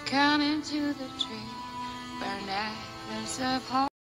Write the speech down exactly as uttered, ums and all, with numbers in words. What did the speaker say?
Count into the tree, burn necklace of heart.